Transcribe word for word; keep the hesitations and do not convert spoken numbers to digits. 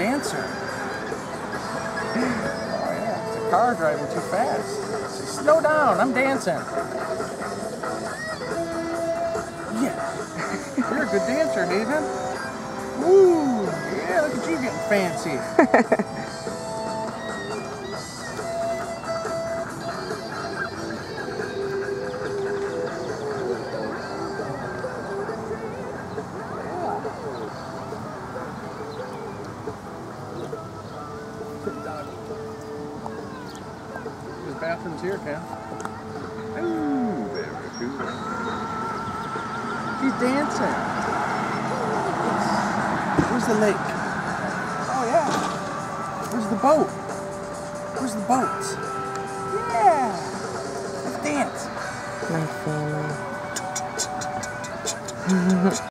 dancer. Oh yeah, it's a car driving too fast. Say, slow down, I'm dancing. Yeah, you're a good dancer, Haven. Woo, yeah, look at you getting fancy. There's bathrooms here, Ken. Ooh, very cool. She's dancing. Where's the lake? Oh yeah. Where's the boat? Where's the boat? Yeah. Let's dance. My family.